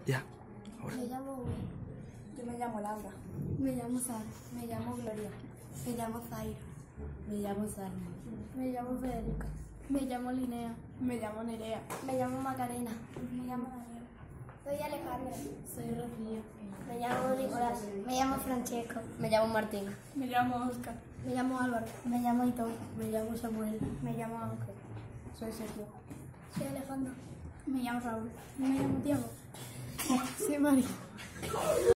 Ya. Ahora. Me llamo Uri. Yo me llamo Laura. Me llamo Sara. Me llamo Gloria. Me llamo Zaira. Me llamo Salma. Me llamo Federica. Me llamo Linnea. Me llamo Nerea. Me llamo Macarena. Me llamo Daniela. Soy Alejandra. Soy Rocío. Me llamo Nicolás. Me llamo Francesco. Me llamo Martín. Me llamo Oscar. Me llamo Álvaro. Me llamo Hitor. Me llamo Samuel. Me llamo Ángel. Soy Sergio. Soy Alejandro. Me llamo Raúl. Me llamo Tiago. Soy María.